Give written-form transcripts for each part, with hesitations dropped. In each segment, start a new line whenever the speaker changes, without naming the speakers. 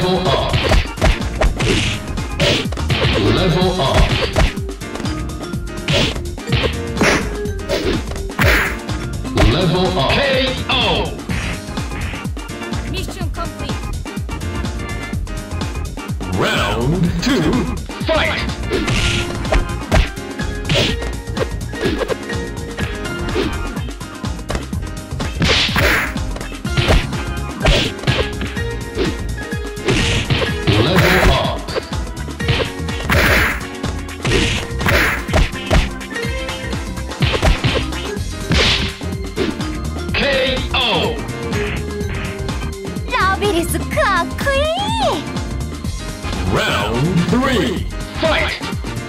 Level up. Level up. Level up. KO.
Mission complete.
Round 2. Fight. Level up. KO.
ラベリスかっこいい。
Round 3. Fight.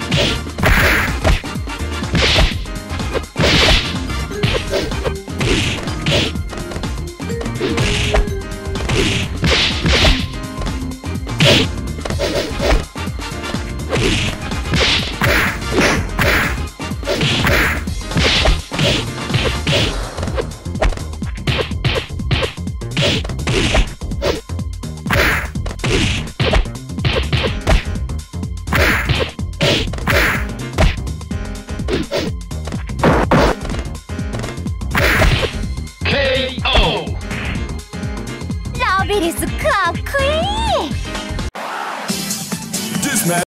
KO.
ラベリスかっこいい。